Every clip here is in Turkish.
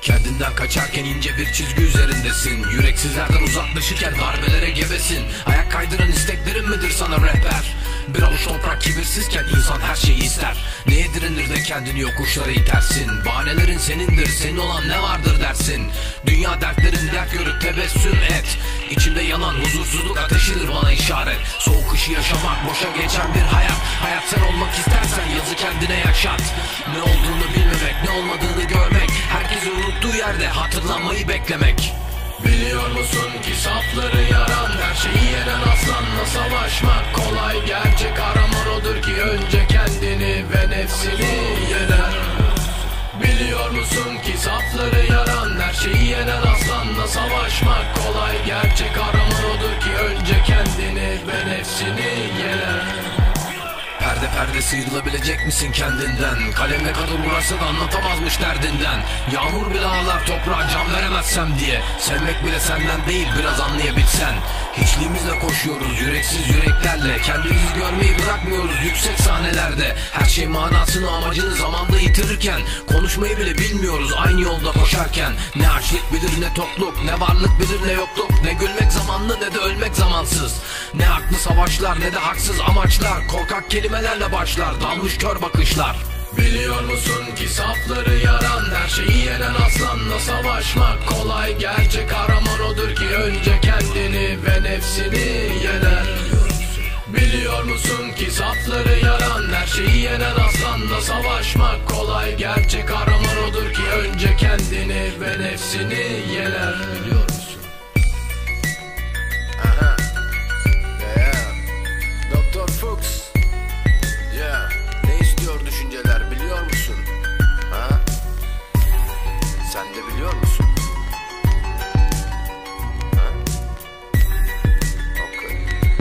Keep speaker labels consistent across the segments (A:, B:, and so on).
A: Kendinden kaçarken ince bir çizgi üzerindesin. Yüreksizlerden uzaklaşırken darbelere gebesin. Ayak kaydıran isteklerin midir sana rehber? Bir avuç toprak kibirsizken insan her şeyi ister. Neye direnir de kendini yokuşlara itersin? Bahanelerin senindir, senin olan ne vardır dersin. Dünya dertlerin dert görüp tebessüm et. İçimde yanan huzursuzluk ateşidir bana işaret. Soğuk kışı yaşamak boşa geçen bir hayat. Hayat sen olmak istersen yazı kendine yaşat. Ne olduğunu bilmemek, ne olmadığını görmek. Herkesin unuttuğu yerde hatırlanmayı beklemek. Biliyor musun ki safları yaran, her şeyi yenen aslanla savaşmak kolay. Gerçek kahraman odur ki önce kendini ve nefsini yener. Biliyor musun ki safları yaran, her şeyi yenen aslanla savaşmak kolay. Gerçek kahraman odur ki önce kendini ve nefsini yener. Perde perde sıyrılabilecek misin kendinden? Kalemle kadar uğraşsa da anlatamazmış derdinden. Yağmur bile ağlar toprağa can veremezsem diye. Sevmek bile senden değil biraz anlayabilsen. Hiçliğimizle koşuyoruz yüreksiz yüreklerle. Kendimizi görmeyi bırakmıyoruz yüksek sahnelerde. Her şey manasını amacını zamanda yitirirken konuşmayı bile bilmiyoruz aynı yolda koşarken. Ne açlık bilir ne tokluk, ne varlık bilir ne yokluk. Ne gülmek zamanlı ne de ölmek zamansız. Ne haklı savaşlar ne de haksız amaçlar. Korkak kelimelerle başlar dalmış kör bakışlar. Biliyor musun ki safları yaran, her şeyi yenen aslanla savaşmak kolay. Gerçek kahraman odur ki önce kendini ve nefsini yener. Biliyor musun ki safları yaran, her şeyi yenen aslanla savaşmak kolay. Gerçek kahraman odur ki önce kendini ve nefsini yener. Biliyor musun? Aha. Yeah. Doktor Fuchs. Yeah. Ne istiyor düşünceler biliyor musun? Ha? Sen de biliyor musun? Ha? Okay.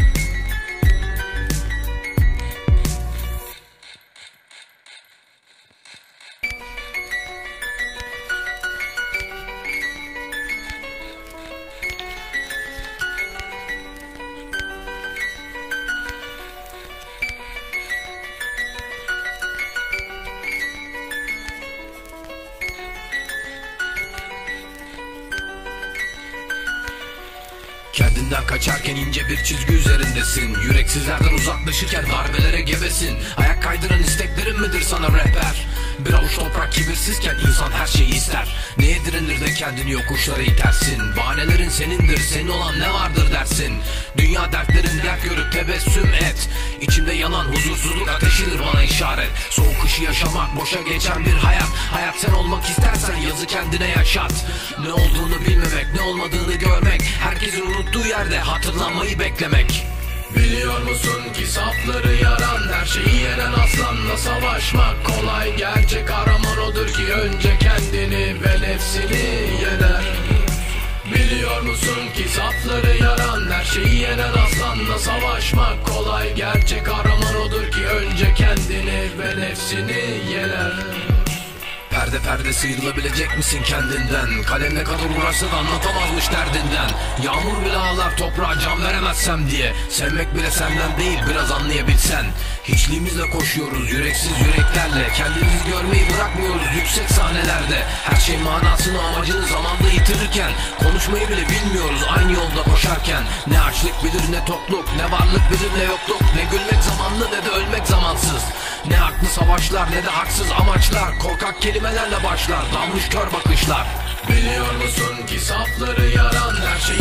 A: Kendinden kaçarken ince bir çizgi üzerindesin. Yüreksizlerden uzaklaşırken darbelere gebesin. Ayak kaydıran isteklerin midir sana rehber? Bir avuç toprak kibirsizken insan her şeyi ister. Neye direnir de kendini yokuşlara itersin? Bahanelerin senindir, senin olan ne vardır dersin. Dünya dertlerin dert görüp tebessüm et. İçimde yanan huzursuzluk ateşidir bana işaret. Soğuk kışı yaşamak boşa geçen bir hayat. Hayat sen olmak istersen yazı kendine yaşat. Ne olduğunu bilmemek, ne olmadığını görmek. Herkesin unuttuğu yerde hatırlanmayı beklemek. Biliyor musun ki safları yaran, her şeyi yenen aslanla savaşmak kolay. Gerçek kahraman odur ki önce kendini ve nefsini yener. Biliyor musun ki safları yaran, her şeyi yenen aslanla savaşmak kolay. Gerçek kahraman odur ki önce kendini ve nefsini yener. Perde perde sıyrılabilecek misin kendinden? Kalemle kadar uğraşsa da anlatamazmış derdinden. Yağmur bile ağlar toprağa can veremezsem diye. Sevmek bile senden değil biraz anlayabilsen. Hiçliğimizle koşuyoruz yüreksiz yüreklerle. Kendimizi görmeyi bırakmıyoruz yüksek sahnelerde. Her şey manasını amacını zamanda yitirirken konuşmayı bile bilmiyoruz aynı yolda koşarken. Ne açlık bilir ne tokluk, ne varlık bilir ne yokluk. Ne gülmek zamanlı ne de ölmek zamansız. Ne haklı savaşlar ne de haksız amaçlar. Korkak kelimelerle başlar dalmış kör bakışlar. Biliyor musun ki safları yaran, her şey